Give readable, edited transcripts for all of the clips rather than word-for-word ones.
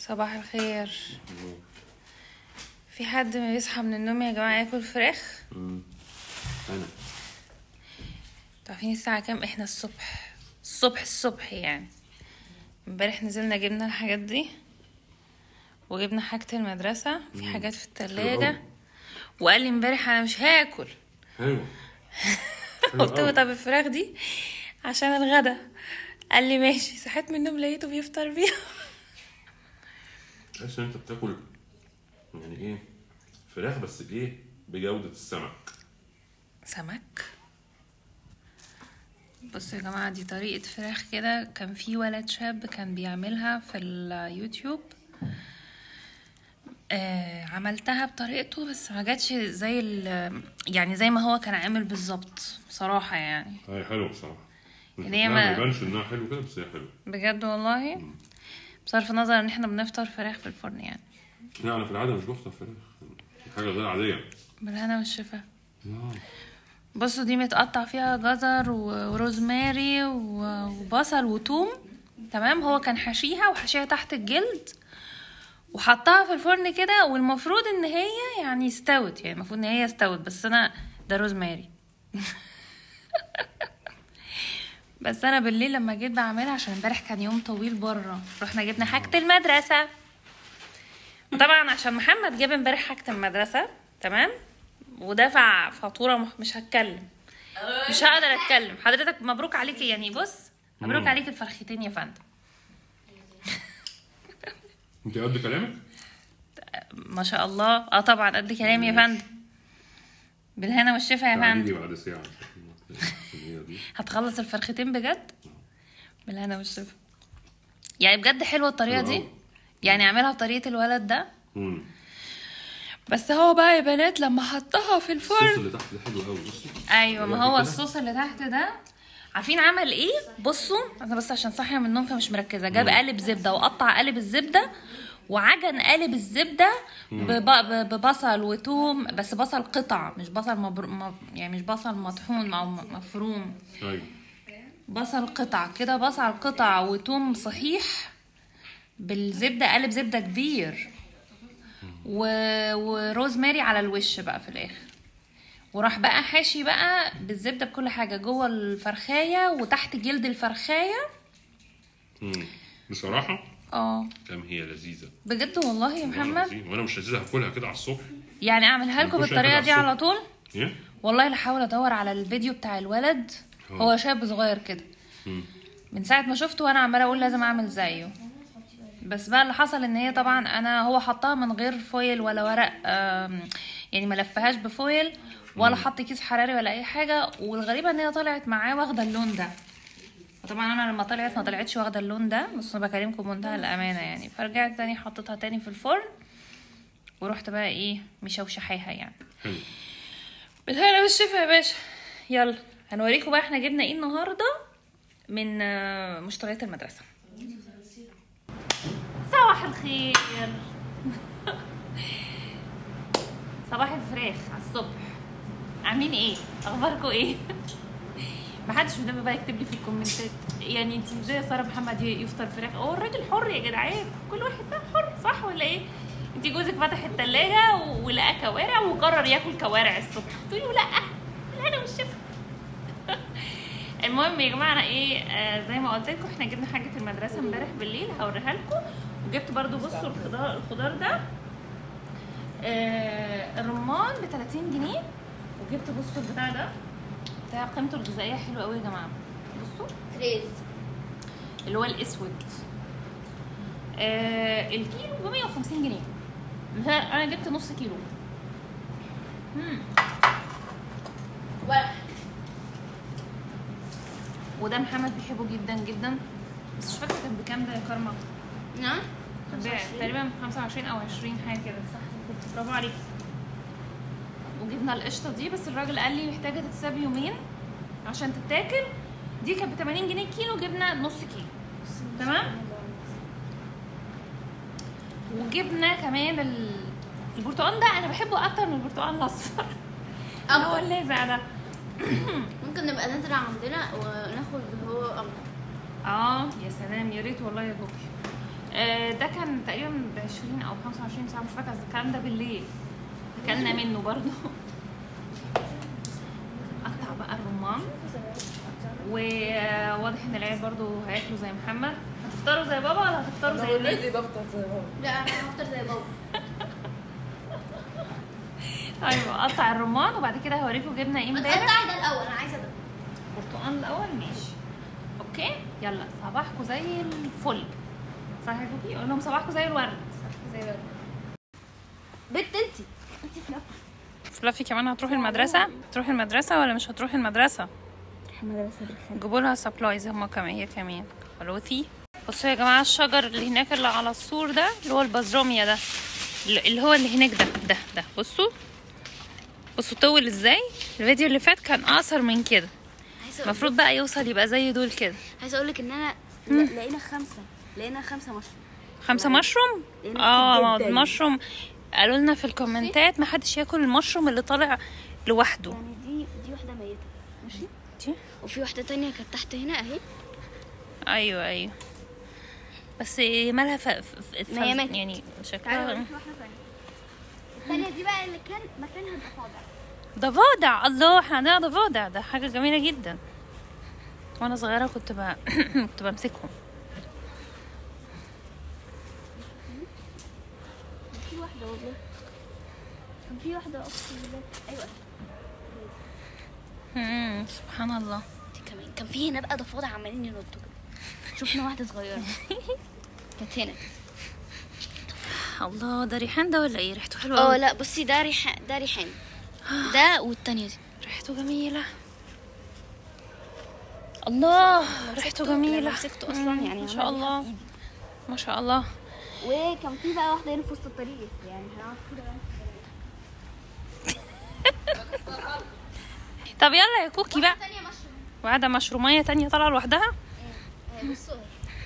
صباح الخير. في حد ما يصحى من النوم يا جماعه ياكل فراخ؟ انا عارفين الساعه كام؟ احنا الصبح يعني. امبارح نزلنا جبنا الحاجات دي وجبنا حاجه المدرسه، في حاجات في الثلاجه. وقال لي امبارح انا مش هاكل. حلو. قلت له طب الفراخ دي عشان الغدا. قال لي ماشي. صحيت من النوم لقيته بيفطر بيها. تحس ان انت بتاكل يعني ايه فراخ، بس بايه؟ بجوده سمك. بصوا يا جماعه، دي طريقه فراخ كده. كان في ولد شاب كان بيعملها في اليوتيوب. عملتها بطريقته بس ما جاتش زي يعني زي ما هو كان عامل بالظبط بصراحه يعني. هي حلوه بصراحه. يعني ما يبانش انها حلوه كده، بس هي حلوه بجد والله. بصرف النظر ان احنا بنفطر فراخ في الفرن يعني. لا انا في العاده مش بفطر فراخ، حاجه غير عاديه. بالهنا والشفا. بصوا دي متقطع فيها جزر وروزماري وبصل وتوم. تمام. هو كان حشيها تحت الجلد وحطها في الفرن كده، والمفروض ان هي يعني استوت، يعني المفروض ان هي استوت، بس انا ده روزماري. بس انا بالليل لما جيت بعملها، عشان امبارح كان يوم طويل بره، رحنا جبنا حاجه المدرسه. طبعا عشان محمد جاب امبارح حاجه المدرسه، تمام، ودفع فاتوره. مش هتكلم، مش هقدر اتكلم. حضرتك مبروك عليكي يعني. بص مبروك عليكي الفرختين يا فندم. انت قد كلامك ما شاء الله. طبعا قد كلامي يا فندم. بالهنا والشفا يا فندم. بعد ساعه هتخلص الفرختين بجد. بالهنا والشفا. يعني بجد حلوه الطريقه دي، يعني اعملها بطريقه الولد ده. بس هو بقى يا بنات لما حطها في الفرن، الصوص اللي تحت ده حلو قوي. بصي ايوه، ما هو الصوص اللي تحت ده عارفين عمل ايه؟ بصوا انا بس عشان صاحيه من النوم فمش مركزه. جاب قالب زبده وقطع قالب الزبده وعجن قالب الزبده ببصل وتوم، بس بصل قطع، مش بصل يعني مش بصل مطحون او مفروم. ايوه بصل قطع كده، بصل قطع وتوم صحيح بالزبده، قالب زبده كبير، وروزماري على الوش بقى في الاخر. وراح بقى حاشي بقى بالزبده بكل حاجه جوه الفرخايه وتحت جلد الفرخايه. بصراحه كم هي لذيذه بجد والله يا محمد. وانا مش لذيذه هاكلها كده على الصبح. يعني اعملها لكم بالطريقه دي على طول. ايه والله لا احاول ادور على الفيديو بتاع الولد. هو شاب صغير كده. من ساعه ما شفته وانا عماله اقول لازم اعمل زيه. بس بقى اللي حصل ان هي طبعا هو حطها من غير فويل ولا ورق، يعني ما لفهاش بفويل ولا حط كيس حراري ولا اي حاجه. والغريبه ان هي طلعت معاه واخده اللون ده. طبعا انا لما طلعت ما طلعتش واخده اللون ده، بس انا بكلمكم بمنتهى الامانه يعني. فرجعت تاني حطيتها تاني في الفرن ورحت بقى ايه مشوشحيها يعني. بالهنا والشفا يا باشا. يلا هنوريكم بقى احنا جبنا ايه النهارده من مشتريات المدرسه. صباح الخير. صباح الفراخ على الصبح. عاملين ايه؟ اخباركم ايه؟ محدش قدامي بقى يكتب لي في الكومنتات يعني انت ازاي يا ساره محمد يفطر فراخ؟ هو الراجل حر يا جدعان، كل واحد بقى حر، صح ولا ايه؟ انت جوزك فتح التلاجة ولقى كوارع وقرر ياكل كوارع الصبح، تقولي له لا انا مش شايفه. المهم يا جماعه انا ايه، زي ما قلت لكم احنا جبنا حاجه المدرسه امبارح بالليل، هوريها لكم. وجبت برده بصوا الخضار ده، الرمان ب 30 جنيه. وجبت بصوا البتاع ده بتاع قيمته الغذائيه حلوه قوي يا جماعه. بصوا تريز اللي هو الاسود، الكيلو ب 150 جنيه. انا جبت نص كيلو. وده محمد بيحبه جدا جدا، بس مش فاكره كان بكام ده يا كرمه. نعم تقريبا 25 او 20 حاجه كده. صح، برافو عليك. وجبنا القشطه دي، بس الراجل قال لي محتاجه تتساب يومين عشان تتاكل. دي كانت ب 80 جنيه كيلو، جبنا نص كيلو. تمام. وجبنا كمان البرتقال ده، انا بحبه اكتر من البرتقال الاصفر اللي هو اللاذع ده. ممكن نبقى نزرع عندنا وناخد هو يا سلام، يا ريت والله يا بوكي. ده كان تقريبا مش فاكره الكلام ده بالليل اكلنا منه برضو. اقطع بقى الرمان، وواضح ان العيال برضو هياكلوا زي محمد. هتفطروا زي بابا ولا هتفطروا زي الناس؟ اوريدي بفطر زي بابا. لا انا هفطر زي بابا. ايوه قطع الرمان وبعد كده هوريكم جبنا ايه امبارح. قطع ده الاول، انا عايزه ده. برتقال الاول ماشي. اوكي يلا صباحكم زي الفل. صح يا كوكي؟ قول لهم صباحكم زي الورد. صباحكم زي الورد. بنت انتي فلافي كمان هتروحي المدرسه؟ تروحي المدرسه ولا مش هتروحي المدرسه؟ المدرسه بالخير. جيبوا لها سبلايز هما كمان، هي كمان فلوثي. بصوا يا جماعه الشجر اللي هناك اللي على السور ده اللي هو البازروميا ده، اللي هو اللي هناك ده بصوا طول ازاي. الفيديو اللي فات كان اقصر من كده، المفروض بقى يوصل يبقى زي دول كده. عايزه اقول لك ان انا لقينا 5 مشروم. 5 مشروم؟ ما المشروم قالوا لنا في الكومنتات ما حدش ياكل المشروم اللي طالع لوحده. يعني دي واحده ميته ماشي، دي وفي واحده تانية كانت تحت هنا اهي. ايوه بس مالها ما هي ماتت. يعني شكلها. الثانيه دي بقى اللي كان مكانها ضفادع. ضفادع، الله احنا عندنا ضفادع، ده حاجه جميله جدا. وانا صغيره كنت كنت بمسكهم. في واحده والله، كان في واحده اقسم بالله. ايوه سبحان الله. دي كمان كان في هنا بقى ضفادع عمالين ينطوا كده. شفنا واحده صغيره كانت هنا. الله، ده ريحان ده ولا ايه؟ ريحته حلوه قوي. لا بصي ده ريحان ده، والتانية دي ريحته جميله. الله ريحته جميله. مسكته اصلا يعني ما شاء الله ما شاء الله. وكان في بقى واحده هنا في وسط الطريق، يعني هنقعد كده بقى. طب يلا يا كوكي بقى. تانية مشروم. وقاعده مشروميه تانية طالعه لوحدها. بصوا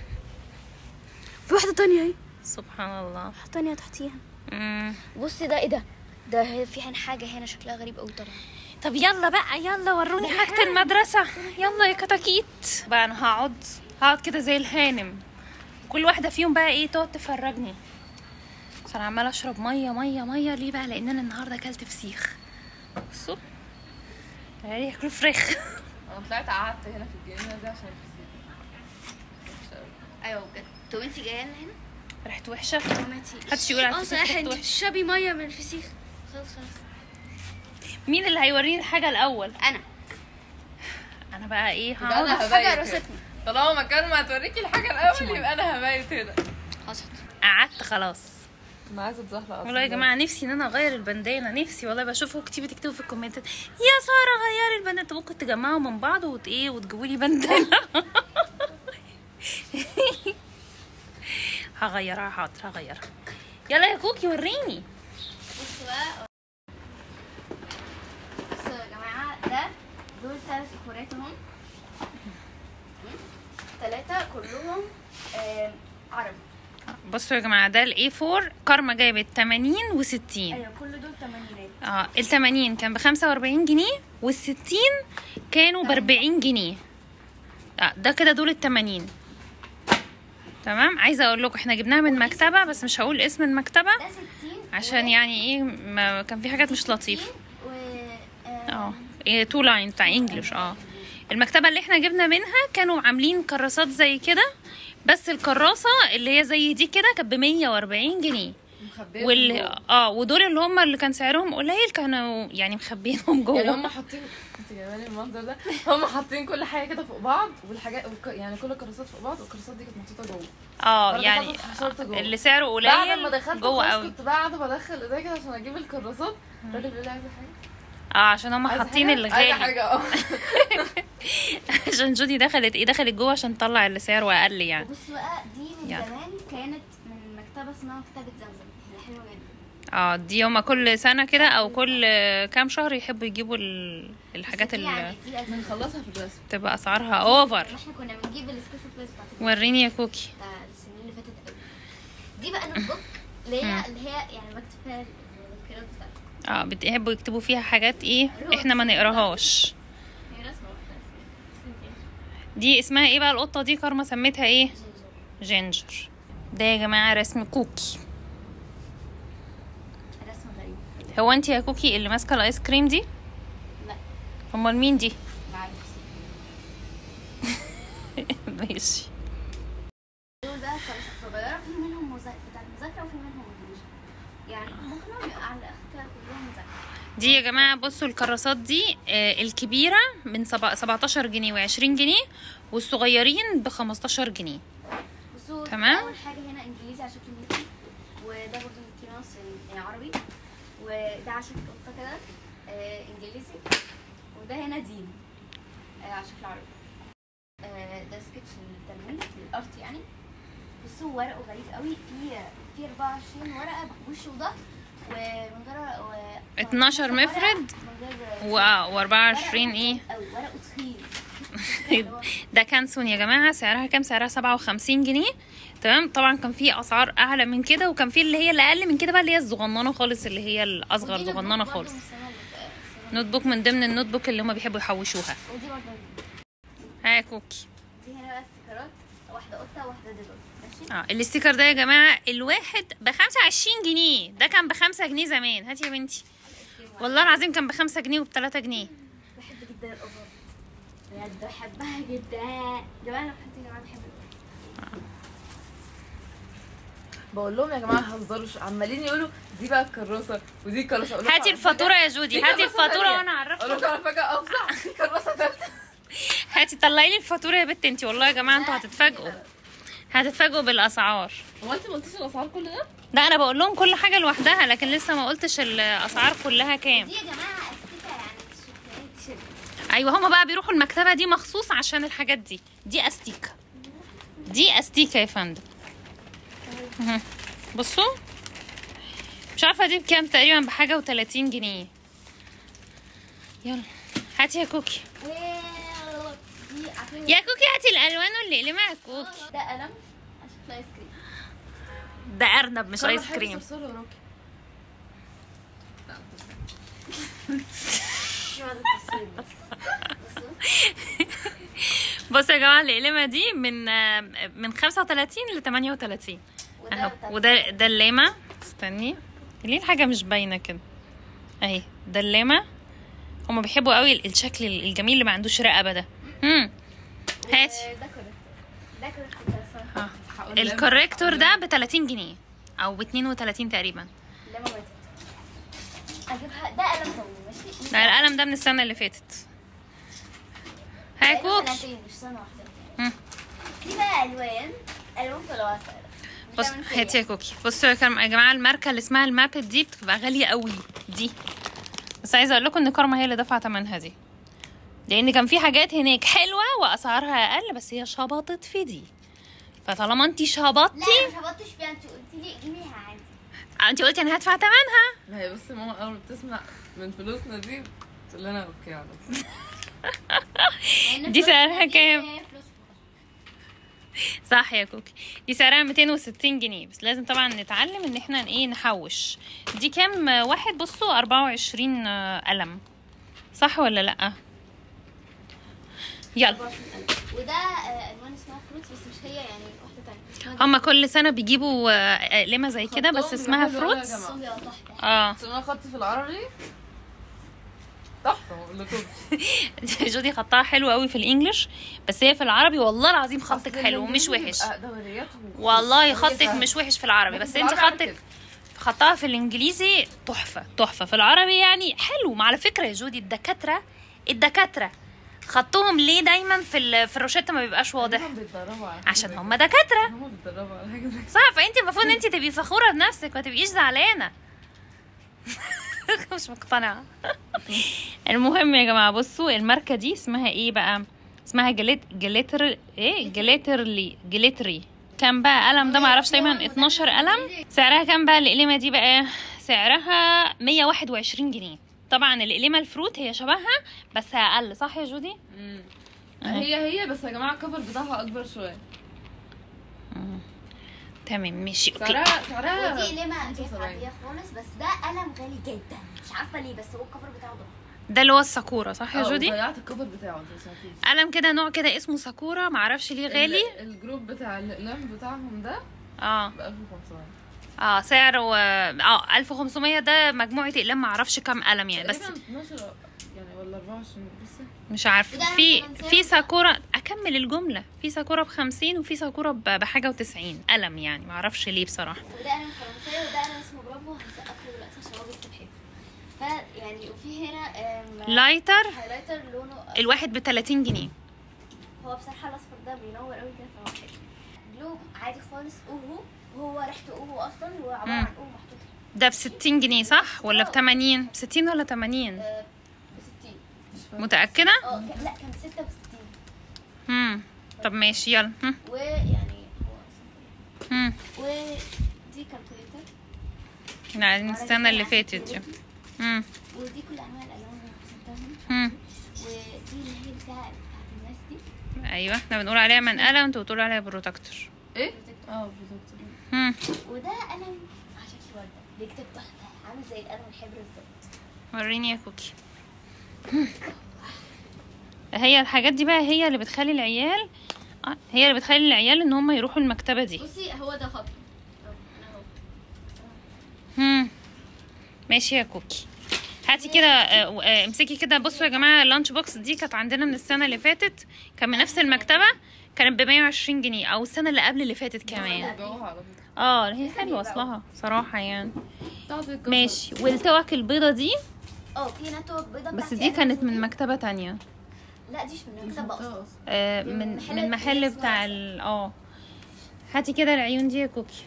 في واحده تانية اهي. سبحان الله. واحده تانية تحتيها. بصي ده ايه ده في حاجه هنا شكلها غريب قوي طالعه. طب يلا بقى، يلا وروني حاجة المدرسة. يلا يا كتاكيت بقى. انا هقعد كده زي الهانم، كل واحدة فيهم بقى ايه تقعد تفرجني. بس انا عمالة اشرب مية ليه بقى؟ لان انا النهاردة اكلت فسيخ. بصوا تعالي ياكلوا فراخ. انا طلعت قعدت هنا في الجنينه دي عشان الفسيخ. ايوه بجد. طب انت جايه لنا هنا؟ ريحته وحشة. محدش يقول على الفسيخ ريحته انت وحشة. بتشربي ميه من الفسيخ. خلاص مين اللي هيوريني الحاجة الاول؟ انا بقى ايه هقعد. انا حاجه هبيت رستني. طالما مكان ما هتوريكي الحاجه الاول يبقى انا هبيت هنا. حصل. قعدت خلاص. ما عايزه اتزحلق اصلا. والله يا جماعه نفسي ان انا اغير البندانه، نفسي والله. بشوفكم كتير بتكتبوا في الكومنتات يا ساره غيري البندانه. ممكن تجمعوا من بعض وتجيبوا لي بندانه. هغيرها حاضر هغيرها. يلا يا كوكي وريني. بصوا يا جماعه دول 3 كورات اهم. 3 كلهم عربي. بصوا يا جماعه ده الاي 4 كارما جايبت 80 و60. ايوه كل دول 80. ال 80 كان ب 45 جنيه وال 60 كانوا ب 40 جنيه. ده كده دول ال 80. تمام. عايزه اقول لكم احنا جبناها من مكتبه، بس مش هقول اسم المكتبه ده 60 عشان يعني ايه ما كان في حاجات مش لطيفه. و ايه 2 لاين بتاع انجلش. المكتبه اللي احنا جبنا منها كانوا عاملين كراسات زي كده، بس الكراسه اللي هي زي دي كده كانت ب 140 جنيه. ودول اللي هم اللي كان سعرهم قليل كانوا يعني مخبينهم جوه. يعني هم حاطين، انت جايباني المنظر ده، هم حاطين كل حاجه كده فوق بعض، والحاجات يعني كل الكراسات فوق بعض، والكراسات دي كانت محطوطه جوه. يعني اللي سعره قليل بعد ما دخلت جوه قوي. كنت قاعده بدخل ايديا كده عشان اجيب الكراسات. الراجل بيقول لي عايزه حاجه. عشان هم حاطين الغالي. حاجه عشان جودي دخلت جوه عشان تطلع اللي سعره اقل يعني. بص بقى دي من زمان كانت من مكتبه اسمها مكتبه زمزم، هي حلوه جدا. دي هما كل سنه كده او كل كام شهر يحبوا يجيبوا الحاجات اللي بنخلصها في الرسم تبقى اسعارها اوفر. احنا كنا بنجيب السبيس بلايز بتاعت وريني يا كوكي. بتاع السنين اللي فاتت قوي. دي بقى نوت بوك اللي هي يعني بكتب فيها الذكريات بتاعتي. بيحبوا يكتبوا فيها حاجات ايه احنا ما نقراهاش. هي رسمه واحده. دي اسمها ايه بقى القطه دي؟ كارما سميتها ايه؟ جينجر. ده يا جماعه رسم كوكي. هو انت يا كوكي اللي ماسكه الايس كريم دي؟ لا امال مين دي؟ معلش. ماشي. دول بقى كراسات صغيرة، في منهم بتاع المذاكرة وفي منهم مش. يعني ممكن على الآخر كده كلهم مذاكرة. دي يا جماعه بصوا الكراسات دي الكبيره من 17 جنيه و20 جنيه، والصغيرين ب 15 جنيه. بصوا تمام. اول حاجه هنا انجليزي على شكل ميكي، وده برضه ميكي ماوس عربي، وده على شكل قطه كده انجليزي، وده هنا دين على شكل عربي. ده سكتش للتلوين للارت يعني. بصوا ورقه غريب قوي، في 24 ورقه بوش وظهر، ومن غير 12 مفرد و24 ايه؟ ورقه تخين. ده كانسون يا جماعه. سعرها كام؟ سعرها 57 جنيه. تمام. طبعا كان في اسعار اعلى من كده، وكان في اللي هي الاقل من كده بقى، اللي هي الصغننه خالص، اللي هي الاصغر صغننه خالص. نوت بوك من ضمن النوت بوك اللي هم بيحبوا يحوشوها. ودي برضه ها يا كوكي. دي هنا بقى استيكرات، واحده قطه وواحده ديدل. ماشي. الاستيكر ده يا جماعه الواحد ب 25 جنيه. ده كان ب 5 جنيه زمان. هاتي يا بنتي. والله العظيم كان ب 5 جنيه وب 3 جنيه. بحب جدا القطط بجد، بحبها جدا. جماعه انا بحب بقول لهم يا جماعه هزروا، عمالين يقولوا دي بقى الكراسه ودي الكراسه. هاتي الفاتوره يا جودي، هاتي الفاتوره وانا اعرفك. اقول لك انا فجاه افزع في كراسه ثالثه. هاتي طلعي لي الفاتوره يا بنت انتي. والله يا جماعه انتوا هتتفاجئوا بالاسعار. هو انت ما قلتيش الاسعار كل ده؟ لا انا بقول لهم كل حاجه لوحدها، لكن لسه ما قلتش الاسعار كلها كام. دي يا جماعه استيكه يعني تيشيرت. ايوه هما بقى بيروحوا المكتبه دي مخصوص عشان الحاجات دي. دي استيكه، دي استيكه يا فندم. بصوا مش عارفه دي بكام، تقريبا بحاجه و30 جنيه. يلا هاتي يا كوكي. يا كوكي هاتي الالوان واللي يقلمها يا كوكي. ده قلم عشان ايس كريم. ده ارنب مش ايس كريم. بصوا يا جماعه القلمه دي من 35 ل 38 اهو. وده اللامه. استني ليه الحاجه مش باينه كده اهي. ده اللامه. هما بيحبوا قوي الشكل الجميل اللي ما عندوش رقبه ده. هاتي. ده كوريكتور. الكوريكتور ده ب 30 جنيه او ب 32 تقريبا. لما ماتت اجيبها. ده قلم طويل ماشي. ده القلم ده من السنه اللي فاتت. ها يا كوكي. سنتين مش سنه واحده. دي بقى الوان طلوعات. بص هاتي يا كوكي. بصوا يا جماعه الماركه اللي اسمها المابت دي بتبقى غاليه قوي دي، بس عايزه اقول لكم ان كارما هي اللي دفعت ثمنها دي، لان كان في حاجات هناك حلوه واسعارها اقل، بس هي شبطت في دي. فطالما انت شبطتي. لا ما شبطتش فيها، انت قلتي لي جيبيها عادي. انت قلتي انا هدفع ثمنها. ما هي بصي ماما اول ما بتسمع من فلوسنا دي تقول لنا اوكي على طول. دي سعرها كام؟ صح يا كوكي. دي سعرها 260 جنيه، بس لازم طبعا نتعلم ان احنا ايه نحوش. دي كام واحد؟ بصوا 24 قلم صح ولا لا؟ يلا. وده الوان اسمها فروتس، بس مش هي يعني واحده ثانيه. هما كل سنه بيجيبوا اقلمه زي كده بس اسمها فروتس. اسمها خط في العربي تحفه. بقول لكم جودي خطها حلو قوي في الانجليش، بس هي في العربي والله العظيم خطك حلو ومش وحش. والله خطك مش وحش في العربي، بس انت خطها في الانجليزي تحفه تحفه. في العربي يعني حلو. على فكره يا جودي الدكاتره خطهم ليه دايما في الروشته ما بيبقاش واضح؟ عشان هم دكاتره. هم بيتدربوا على حاجه زي صح. فانت المفروض ان انت تبقي فخوره بنفسك ما تبقيش زعلانه. مش مقتنعه. المهم يا جماعه بصوا الماركه دي اسمها ايه بقى؟ اسمها جليتري. كام بقى قلم ده؟ معرفش، تقريبا 12 قلم. سعرها كام بقى القلمه دي بقى؟ سعرها 121 جنيه. طبعا القلمه الفروت هي شبهها بس اقل، صح يا جودي؟ هي بس يا جماعه الكفر بتاعها اكبر شويه. تمام ماشي اوكي. سعرها ودي قلمه عاديه خالص، بس ده قلم غالي جدا مش عارفه ليه، بس هو الكفر بتاعه ده اللي هو الساكورا صح يا جودي؟ ضيعت الكفر بتاعه. انت سمعتيش قلم كده نوع كده اسمه ساكورا، معرفش ليه غالي. الجروب بتاع الاقلام بتاعهم ده ب 1500. سعره 1500. ده مجموعه اقلام، معرفش كام قلم يعني، بس تقريبا 12 يعني ولا 24 لسه مش عارفه. في ساكورا، اكمل الجمله، في ساكورا ب50 وفي ساكورا بحاجه و90 قلم يعني، معرفش ليه بصراحه. وده قلم فرنساوي وده قلم اسمه برافو، هسقف له دلوقتي عشان هو بيكتب حلو. فيعني وفي هنا لايتر هايلايتر لونه الواحد ب30 جنيه. هو بصراحه الاصفر ده بينور قوي كده، فهو حلو. جلو عادي خالص، اوهو، وهو ريحته اوهو اصلا، وهو عباره عن اوهو محطوط. ده ب60 جنيه صح ولا ب80؟ ب60 ولا 80؟ ب60. متاكده؟ لا كان ب66. طب ماشي يلا. ويعني هو ودي كالكوليتر. لا دي السنه اللي فاتت دي. ودي كل انواع الالوان اللي رسمتها. ودي اللي هي بتاعت الناس دي. ايوه احنا بنقول عليها منقله وانتوا بتقولوا عليها بروتكتور. ايه؟ بروتكتور. وده قلم على شكل ورده بيكتب تحفه، عامل زي القلم الحبر بالظبط. وريني يا كوكي. هي الحاجات دي بقى هي اللي بتخلي العيال ان هم يروحوا المكتبه دي. بصي هو ده خط ماشي يا كوكي. هاتي كده امسكي كده. بصوا يا جماعه اللانش بوكس دي كانت عندنا من السنه اللي فاتت، كان من نفس المكتبه، كانت ب120 جنيه او السنه اللي قبل اللي فاتت كمان. هي حلوه اصلها صراحه يعني. ماشي. والتوك البيضه دي في هنا توك بيضه، بس دي كانت من مكتبه تانية. لا دي مش من المكتبه اصلا، من محل بتاع هاتي كده العيون دي يا كوكي.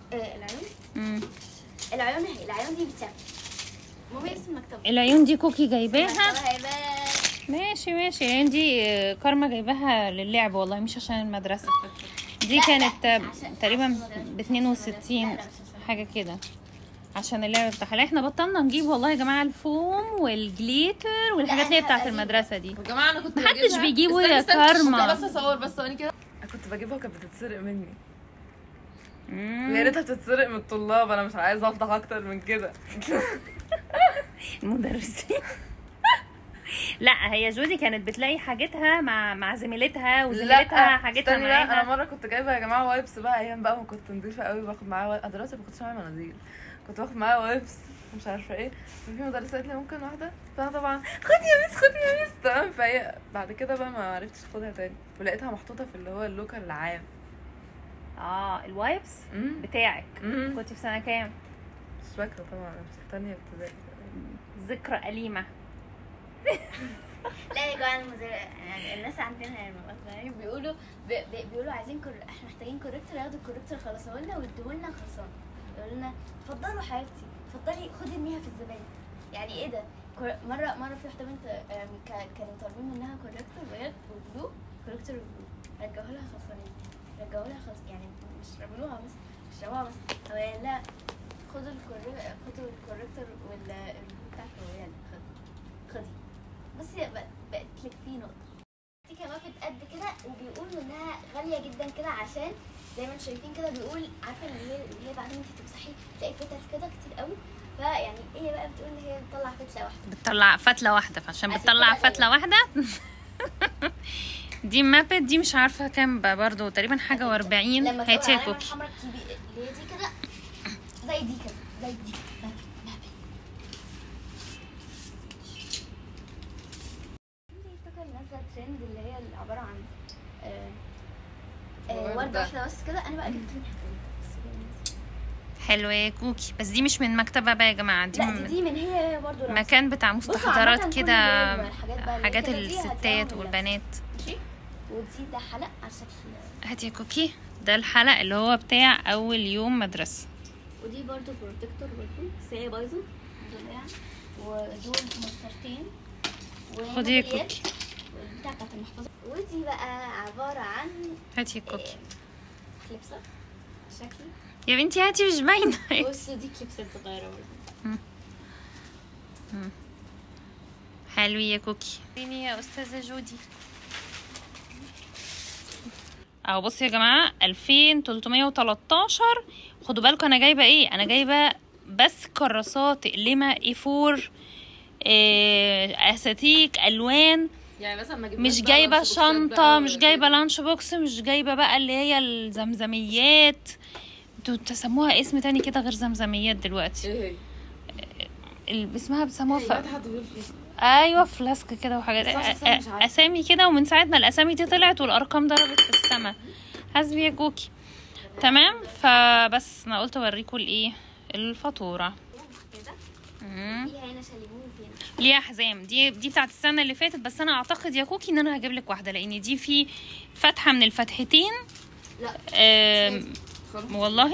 العيون دي بتاعتي ماما، اسم المكتبه. العيون دي كوكي جايباها. ماشي العيون دي كارما جايباها للعب والله، مش عشان المدرسه. دي كانت تقريبا ب62 حاجه كده عشان اللعبه بتاعها. احنا بطلنا نجيب والله يا جماعه الفوم والجليتر والحاجات اللي هي بتاعت المدرسه دي. يا جماعه انا كنت محدش بيجيبه يا كارما. بس اصور بس ثواني كده. كنت بجيبها وكانت بتتسرق مني. يا ريتها بتتسرق من الطلاب، انا مش عايزه افضح اكتر من كده. المدرسين. لا هي جودي كانت بتلاقي حاجتها مع زميلتها، وزميلتها حاجتها معاها. انا مره كنت جايبه يا جماعه وايبس بقى، ايام بقى ما كنت نضيفه قوي، باخد معايا وايبس. انا دلوقتي ما كنتش معايا مناديل، كنت باخد معايا وايبس مش عارفه ايه. ففي مدرسه قالت لي ممكن واحده، فانا طبعا خدي يا ميس تمام. فهي بعد كده بقى ما عرفتش اخدها تاني، ولقيتها محطوطه في اللي هو اللوكر العام. الوايبس بتاعك. كنت في سنه كام؟ مش فاكره طبعا، في ثانيه ابتدائي. ذكرى أليمة. لا يا جماعه يعني الناس عندنا يعني بيقولوا عايزين احنا محتاجين كوريكتور، ياخدوا الكوريكتور خلصوه لنا ويدوه لنا خلصان، يقولوا لنا اتفضلوا حبيبتي اتفضلي خدي ارميها في الزباله. يعني ايه ده؟ مره في واحده بنت كانوا طالبين منها كوريكتور بجد وبلو، كوريكتور وبلو، رجعوها لها خلصانين، يعني مش رموها بس، مش رموها بس، لا خدوا الكوريكتور والبلو بتاعته، يلا خدي. بصي بقت لك فيه نقطه. دي كمان قد كده، وبيقولوا انها غاليه جدا كده، عشان زي ما انتم شايفين كده بيقول، عارفه اللي هي بعدين انت تمسحي تلاقي فتل كده كتير قوي. فيعني هي بقى بتقول ان هي بتطلع فتله واحده، بتطلع فتله واحده، فعشان بتطلع فتله واحده. دي مابت دي مش عارفه كام برضو، تقريبا حاجه و40. هاتي يا كوكي. اللي هي دي كده زي دي كده، زي دي نازله ترند، اللي هي عباره عن ورده واحده بس كده. انا بقى جبت منها حلوه يا كوكي، بس دي مش من مكتبه بقى يا جماعه، دي من هي برضو مكان بتاع مستحضرات كده، حاجات الستات والبنات. ماشي. ودي ده حلق على شكل. هاتي يا كوكي، ده الحلق اللي هو بتاع اول يوم مدرسه. ودي برضو بروتكتور برضو، بس هي بايظه ودول مسطرتين. خدي يا كوكي بتاعت المحفظه. ودي بقى عباره عن، هاتي يا كوكي كليبسات شكلي يا بنتي، هاتي مش باينه. بصوا دي كليبسات صغيره برضه. حلو يا كوكي. فيني يا استاذه جودي. بصوا يا جماعه 2313. خدوا بالكم انا جايبه ايه، انا جايبه بس كراسات اقلمه A4 اساتيك الوان، يعني مثلا مش جايبه شنطه، مش جايبه لانش بوكس، مش جايبه بقى اللي هي الزمزميات، انتوا تسموها اسم تاني كده غير زمزميات دلوقتي. ايه هي؟ اسمها بيسموها حد بيقول فلوس. ايوه فلاسك كده وحاجات بس عشان مش عارفة. اسامي كده. ومن ساعه ما الاسامي دي طلعت والارقام ضربت في السما. حسبي يا كوكي. تمام. فبس انا قلت اوريكم الايه الفاتوره. كده مم. فيها هنا شاليمو وفيها ليها حزام. دي بتاعت السنه اللي فاتت، بس انا اعتقد يا كوكي ان انا هجيب لك واحده، لان دي في فتحه من الفتحتين. لا والله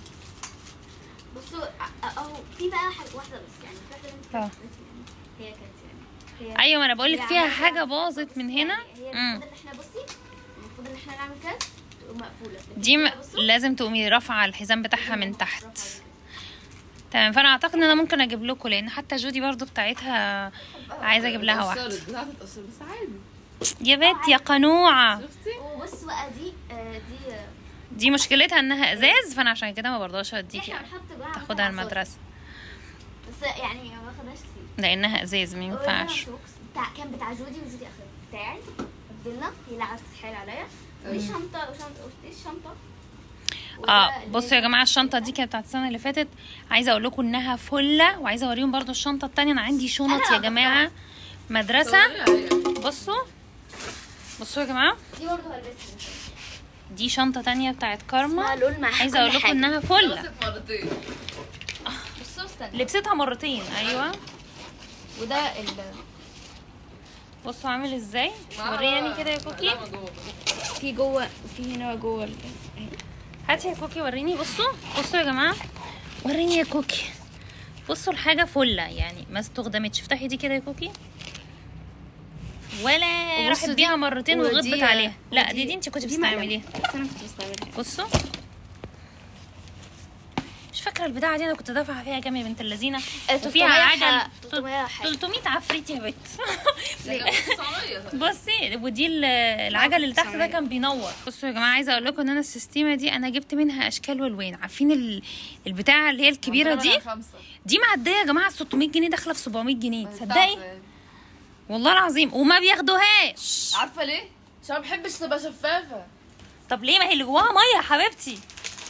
بصوا اهو في بقى حاجه واحده بس، يعني في واحده اه. هي كانت يعني هي ايوه، ما انا بقول لك هي فيها عملية حاجه باظت من هنا. هي المفروض ان احنا بصي المفروض ان احنا نعمل كده تقوم مقفوله. دي بصوا، لازم تقومي رافعه الحزام بتاعها من تحت. رفعة كده. تمام. فانا اعتقد ان انا ممكن اجيب لكم، لان حتى جودي برضو بتاعتها عايزه اجيب لها واحده. بتاعت اتقشرت بس عادي. يا بنت يا قنوعه. شفتي؟ وبص بقى دي دي مشكلتها انها ازاز، فانا عشان كده ما برضاش اديكي احنا بنحط بقى تاخدها عصاير. المدرسه، بس يعني ما باخدهاش كتير. لانها ازاز ما ينفعش. كان بتاع جودي اخر بتاعي بدلنا، هي اللي قعدت تتحايل عليا. ودي شنطه ودي الشنطه. بصوا يا جماعه، الشنطه دي كانت بتاعت السنه اللي فاتت. عايزه اقول لكم انها فله، وعايزه اوريهم برضو الشنطه التانية. انا عندي شنط يا جماعه مدرسه. بصوا يا جماعه، دي برضه هلبسها. دي شنطه تانية بتاعت كارما. اسمها لول مع عايزه اقول كل لكم حاجة. انها فله. لبست مرتين. بصوا استنى. لبستها مرتين. ايوه. وده بصوا عامل ازاي. وريني كده يا كوكي. في جوه، في هنا جوه هاتي يا كوكي وريني. بصوا يا جماعه، وريني يا كوكي. بصوا الحاجه فله يعني ما استخدمتش. افتحي دي كده يا كوكي. ولا راحت بيها مرتين وغطت عليها. لا دي انت كنت بتستعمليها. انا كنت بستعملها. بصوا، مش فاكره البتاعه دي انا كنت دافعه فيها كام يا بنت اللذينه. وفيها عجل 300 عفريت يا بنت. بصي، ودي العجل اللي تحت ده كان بينور. بصوا يا جماعه، عايزه اقول لكم ان انا السيستيمه دي انا جبت منها اشكال والوان. عارفين البتاعه اللي هي الكبيره دي معديه يا جماعه 600 جنيه، داخله في 700 جنيه. تصدقي والله العظيم، وما بياخدوهاش. عارفه ليه؟ عشان ما بحبش تبقى شفافه. طب ليه؟ ما هي اللي جواها ميه يا حبيبتي.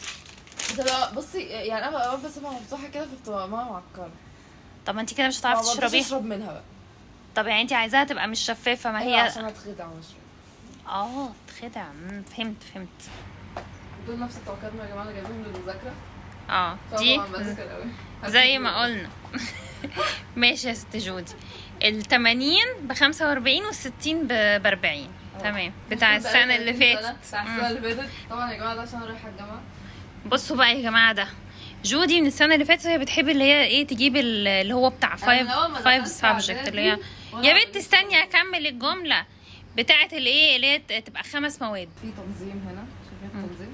بصي يعني انا بقى بسيبها مفتوحه كده فبتبقى ميه معكره. طب ما انت كده مش هتعرفي تشربيها. اشرب منها بقى. طب يعني انت عايزاها تبقى مش شفافه. ما هي عشان اتخدع واشرب. تخدع. فهمت. دول نفس التوقيت يا جماعه، اللي جايبهم للمذاكره. دي زي ما قلنا. ماشي يا ست جودي. ال80 ب45 وال60 ب40. تمام. بتاع السنه اللي فاتت. طبعا يا جماعه ده عشان رايحه الجامعه. بصوا بقى يا جماعه، ده جودي من السنه اللي فاتت هي بتحب اللي هي ايه تجيب اللي هو بتاع 5 سبجكت اللي هي. يا بنت استني اكمل الجمله بتاعه الايه اللي هي تبقى 5 مواد. في تنظيم هنا، شايفين التنظيم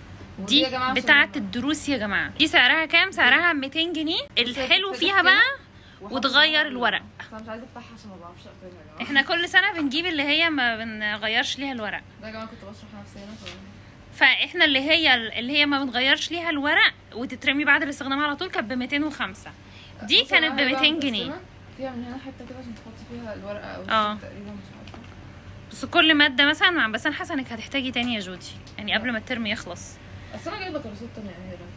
دي بتاعه الدروس يا جماعه. دي سعرها كام؟ سعرها 200 جنيه. الحلو فيها بقى وتغير الورق. انا مش عايزه افتحها عشان ما بعرفش اقفلها يا جماعه. احنا كل سنه بنجيب اللي هي ما بنغيرش ليها الورق. ده يا جماعه كنت بشرح نفسي هنا فاحنا اللي هي ما بنغيرش ليها الورق وتترمي بعد الاستخدام على طول كانت ب 205. دي كانت ب 200 جنيه. فيها من هنا حته كده عشان تحطي فيها الورقه او تقريبا مش عارفه. بس كل ماده مثلا، بس انا حاسه انك هتحتاجي تاني يا جودي يعني قبل ما الترم يخلص. بس انا جايبه كراسات تانية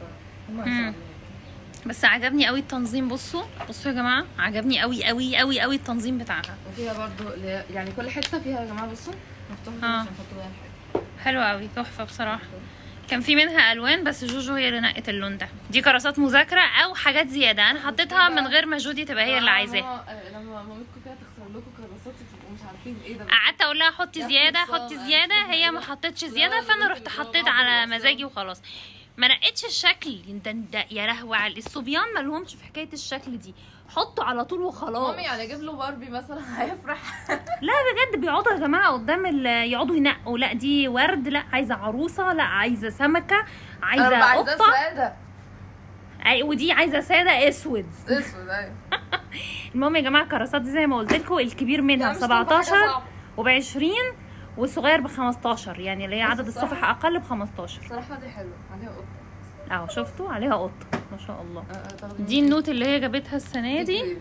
هنا بس عجبني قوي التنظيم. بصوا يا جماعه، عجبني قوي قوي قوي قوي التنظيم بتاعها. وفيها برضو يعني كل حته فيها يا جماعه بصوا مفتوحه عشان تحطوا فيها الحاجه. حلوه قوي، تحفه بصراحه. كان في منها الوان بس جوجو هي اللي نقت اللون ده. دي كراسات مذاكره او حاجات زياده انا حطيتها من غير ما جودي تبقى هي اللي عايزاها. لما مامتكم كده تختار لكم كراسات تبقوا مش عارفين ايه ده. قعدت اقول لها حطي زياده هي ما حطتش زياده، فانا رحت حطيت على مزاجي وخلاص. ما نقتش الشكل ده يا لهوي على الصبيان، ما لهمش في حكايه الشكل دي. حطوا على طول وخلاص. مامي يعني اجيب له باربي مثلا هيفرح. لا بجد بيقعدوا يا جماعه قدام يقعدوا ينقوا. لا دي ورد، لا عايزه عروسه، لا عايزه سمكه، عايزه قطه ساده. ودي عايزه ساده اسود. ايوه. المهم يا جماعه الكراسات دي زي ما قلت لكم الكبير منها 17 وب20 والصغير ب15، يعني اللي هي عدد الصفح اقل ب15. الصراحه دي حلوه عليها قطه. شفتوا عليها قطه ما شاء الله. دي النوت اللي هي جابتها السنه دي.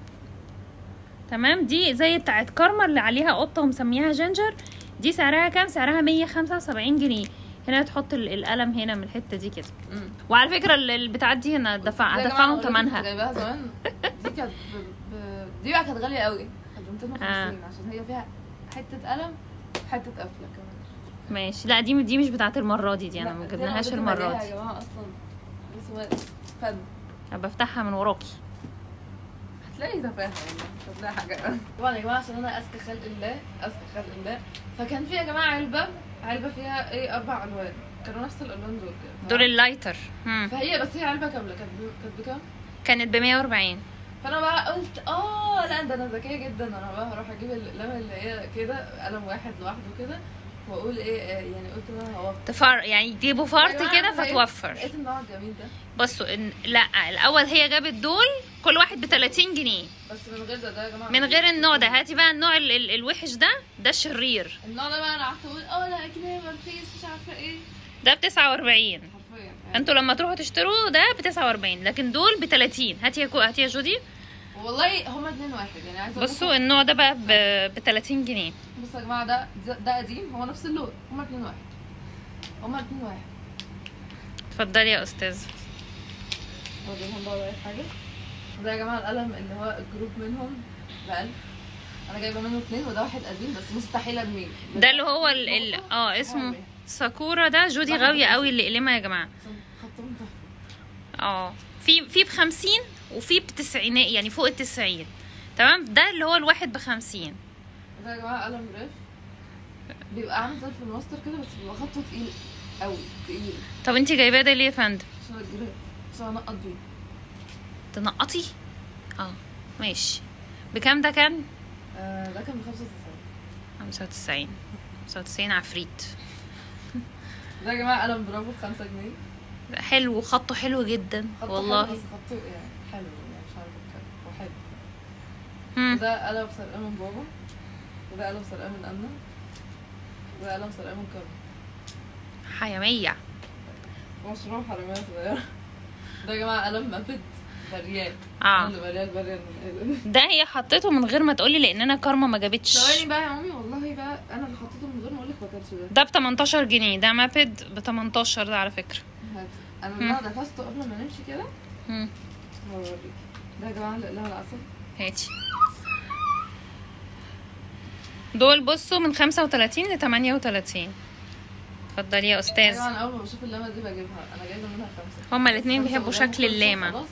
تمام. دي زي بتاعت كارما اللي عليها قطه ومسميها جينجر. دي سعرها كام؟ سعرها 175 جنيه. هنا تحط القلم هنا من الحته دي كده. وعلى فكره البتاعات دي هنا هدفعهم ثمنها. جايباها زمان دي كانت دي بقى كانت غاليه قوي، كانت 250 عشان هي فيها حته قلم حته قفله كمان. ماشي. لا دي مش بتاعت المره دي انا ما جبناهاش المره دي يا جماعه اصلا رسومات فن. بفتحها من وراكي هتلاقي تفاهه والله، مش هتلاقي حاجه. طبعا يا جماعه عشان انا اذكى خلق الله اذكى خلق الله، فكان في يا جماعه علبه فيها ايه 4 الوان، كانوا نفس الالوان دول كده، دول اللايتر. فهي بس هي علبه كامله كانت بكام؟ كانت ب140. فانا بقى قلت لا ده انا ذكيه جدا، انا بقى هروح اجيب الاقلام اللي هي كده قلم واحد لوحده كده، واقول ايه يعني قلت انا هوفر يعني يجيبوا فرط كده فتوفر. لقيت النوع الجميل ده. بصوا لا الاول هي جابت دول كل واحد ب30 جنيه بس من غير ده يا جماعه، من غير النوع ده. هاتي بقى النوع الوحش ده الشرير. النوع ده بقى انا قعدت اقول لا اكيد هي رخيص مش عارفه ايه. ده ب49 حرفيا. انتوا لما تروحوا تشتروا ده ب49 لكن دول ب30. هاتي يا جودي. والله هما 2 واحد يعني. عايزه بصوا النوع ده بقى ب30 جنيه. بصوا يا جماعه ده قديم، هو نفس اللون، هما 2 واحد. اتفضلي يا استاذ. اوريهم بقى اي حاجه. ده يا جماعه القلم اللي هو الجروب منهم ب1000، انا جايبه منه 2 وده واحد قديم بس مستحيل ارميه. ده اللي هو اسمه ساكورا. ده جودي غاويه قوي اللي قلمها يا جماعه. خطهم تحفه. في ب50 وفي ب90 يعني فوق ال90. تمام. ده اللي هو الواحد ب50. ده يا جماعه قلم ريف بيبقى عامل زي في الماستر كده بس بيبقى خطه تقيل قوي تقيل. طب انتي جايباه ده ليه يا فندم؟ عشان الجريف عشان انقط بيه. تنقطي؟ ماشي. بكام ده كان؟ ده كان ب95. 95 عفريت. ده يا جماعه قلم برافو ب5 جنيه. حلو، خطه حلو جدا والله. حلو بس خطه يعني حلو يعني مش عارفه هو حلو. وده قلم سرقان من بابا، وده قلم سرقان من أمنة، وده قلم سرقان من كرم. حيامية. مشروع حرامية صغيرة. ده يا جماعة قلم مابد بريال. بريال ده هي حطيته من غير ما تقولي لان انا كارما ما جابتش. ثواني بقى يا مامي والله بقى انا اللي حطيته من غير ما اقولك ما كانش ده. ب18 جنيه. ده مابد ب18 ده على فكرة. انا ده دفسته قبل ما نمشي كده. هوريكي. ده يا جماعة الاقلام العسل. هاتي دول. بصوا من 35 ل 38. اتفضلي يا استاذ. انا اول ما بشوف اللامه دي بجيبها. انا جايبه منها 5. هما الاثنين بيحبوا شكل اللامه.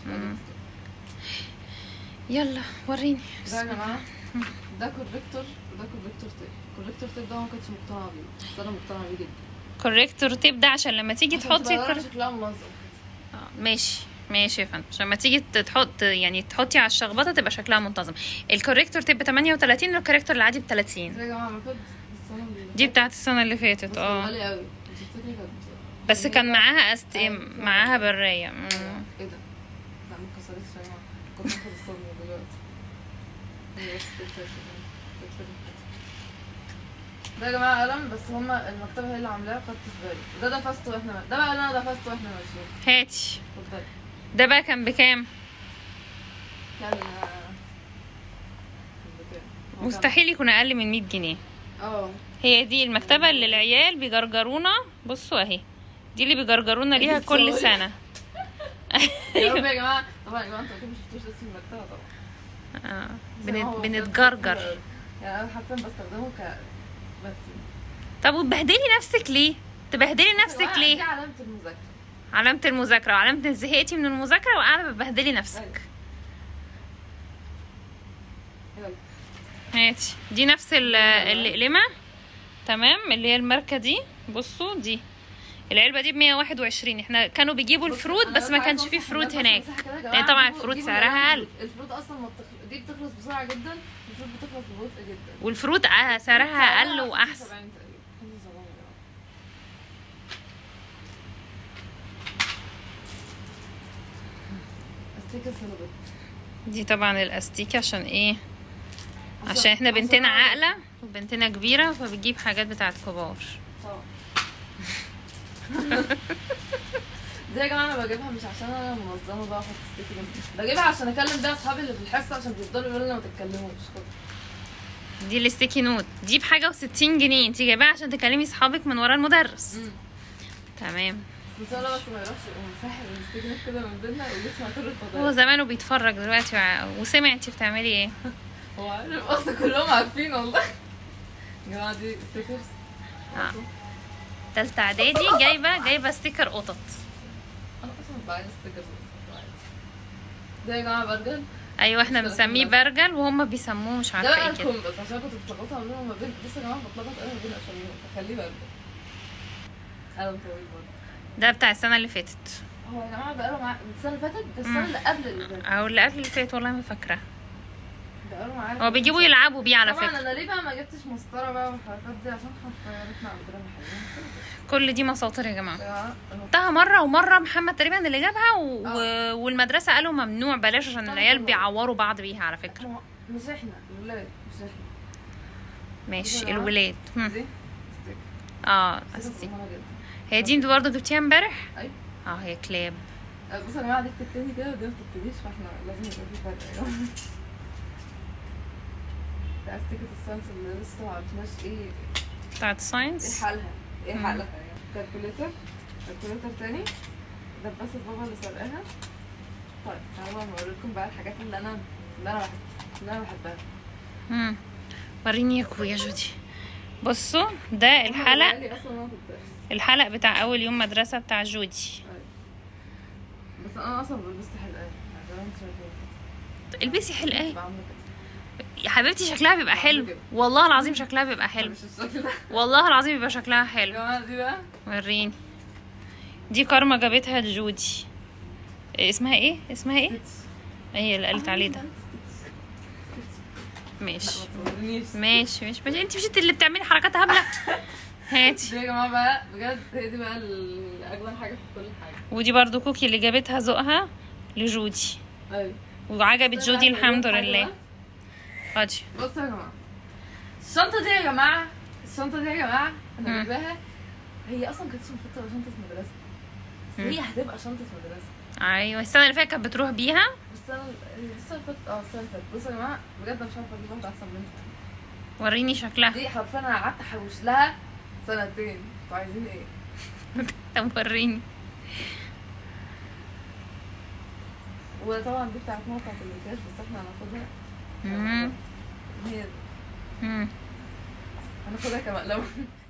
يلا وريني. ده يا جماعه ده كوريكتور وده كوريكتور تيب. كوريكتور تيب ده ما كنتش مقتنعه بيه بس انا مقتنعه بيه جدا. كوريكتور تيب ده عشان لما تيجي تحطي شكلها منظم. ماشي يا فندم. عشان لما تيجي تحطي على الشخبطه تبقى شكلها منتظم. الكوريكتور تيب ب 38 والكوريكتور العادي ب 30. يا جماعه دي بتاعت السنه اللي فاتت. غاليه قوي بس كان معاها معاها برايه. ايه ده؟ لا ما كسرتش يا جماعه. كنت هاخد الصدمه دلوقتي. ده يا جماعه قلم بس هما المكتبه هي اللي عاملاه خط زباله. ده دفسته واحنا ده بقى اللي انا دفسته واحنا ماشيين. هاتي. ده بقى كان بكام؟ كان مستحيل يكون اقل من 100 جنيه. هي دي المكتبه اللي العيال بيجرجرونا. بصوا اهي دي اللي بيجرجرونا ليها كل سنه. يا رب يا جماعه. طبعا يا جماعه انتوا ما شفتوش اسم المكتبه طبعا. بنتجرجر يعني انا حرفيا بستخدمه بس. طب وتبهدلي نفسك ليه؟ تبهدلي نفسك ليه؟ دي علامه المذاكره. علامه المذاكره وعلامه ان زهقتي من المذاكره وقاعده بتبهدلي نفسك. هاتي دي نفس القلمه. تمام. اللي هي الماركه دي. بصوا دي العلبه دي ب121. احنا كانوا بيجيبوا الفروت بس ما كانش فيه فروت هناك لان طبعا الفروت سعرها اقل. الفروت اصلا دي بتخلص بسرعه جدا. الفروت بتخلص ببطء جدا. والفروت سعرها اقل واحسن. استيكه سلبت. دي طبعا الاستيكه عشان ايه؟ عشان احنا بنتنا عاقله وبنتنا كبيره فبتجيب حاجات بتاعت كبار. دي يا جماعه انا بجيبها مش عشان انا منظمه بقى احط ستيكر. بجيبها عشان اكلم بيها اصحابي اللي في الحصه عشان بيفضلوا يقولوا لي ما تتكلموش. دي الستيكي نوت. دي بحاجه و60 جنيه. انت جايباها عشان تكلمي اصحابك من ورا المدرس. تمام. بس ان شاء الله بس ما يروحش ومساحب المستجنب كده من بيننا ويسمع كل هو الفضايح. زمانه بيتفرج دلوقتي وسمع انتي بتعملي ايه. هو عارف اصلا، كلهم عارفين والله. يا جماعه دي ستيكرز. تالتة اعدادي جايبه ستيكر قطط. انا اصلا بعايز ستيكرز ده يا جماعه برجل. ايوه احنا بنسميه برجل وهم بيسموه مش ده عارفه بقى ايه كده. الكومبس عشان كنت بتلخبطها ما بين، بص يا جماعه بتلخبط انا ما بين اساميهم فخليه برجل. قلم طويل برضه. ده بتاع السنه اللي فاتت. هو يا جماعه بقاله معاه السنه اللي فاتت، ده السنه اللي قبل اللي فاتت او اللي قبل اللي فاتت والله ما فاكره. بقاله معاه. هو بيجيبوا يلعبوا بيه على طبعا فكره. انا ليه بقى ما جبتش مسطره بقى والحركات دي عشان خيارتنا عندنا محلين. كل دي مساطر يا جماعه. يا جماعه جبتها مره ومره محمد تقريبا اللي جابها والمدرسه قالوا ممنوع بلاش عشان العيال بيعوروا بعض بيها على فكره. مش احنا الولاد، مش احنا. ماشي الولاد. دي ستيك. قصدي مهمة جدا. هي دي انت برضه جبتيها امبارح. ايوه. هي كلاب. بصوا يا جماعه دي بتبتدي كده ودي ما بتبتديش، فاحنا لازم يبقى في فرق يا جماعه. ده ستيكة الساينس اللي لسه ما عرفناش ايه بتاعت الساينس. ايه حالها يعني. كالكوليتر تاني. دباسة بابا اللي سرقاها. طيب تعالوا اوريكم بقى الحاجات اللي انا بحبها. وريني يا اخويا جودي. بصوا ده الحلق بتاع اول يوم مدرسه بتاع جودي. بس انا اصلا بلبست حلقان عشان انت شايفه. البسي حلقان يا حبيبتي، شكلها بيبقى حلو والله العظيم، شكلها بيبقى حلو والله العظيم، بيبقى شكلها حلو. يا جماعه دي بقى وريني. دي كارما جابتها لجودي. اسمها ايه هي اللي قالت عليه ده. ماشي انت مش انت اللي بتعملي حركات هبله. هاتي دي يا جماعه بقى بجد، هي دي بقى اجمل حاجه في كل حاجه. ودي برضو كوكي اللي جابتها ذوقها لجودي. ايوه وعجبت جودي الحمد لله. خدي. بصوا يا جماعه الشنطه دي يا جماعه انا جايباها. هي اصلا كانت المفروض تبقى شنطه مدرسه، بس هي هتبقى شنطه مدرسه. ايوه السنه اللي فاتت كانت بتروح بيها. السنه اللي فاتت بصوا يا جماعه بجد انا مش عارفه اجيب واحده احسن منها. وريني شكلها. دي حرفيا انا قعدت احوش لها سنتين. انتوا عايزين ايه؟ طب وريني. وطبعا دي بتاعت ماما بتاعت الانتاج، بس احنا هناخدها. هي دي هناخدها كمقلوب.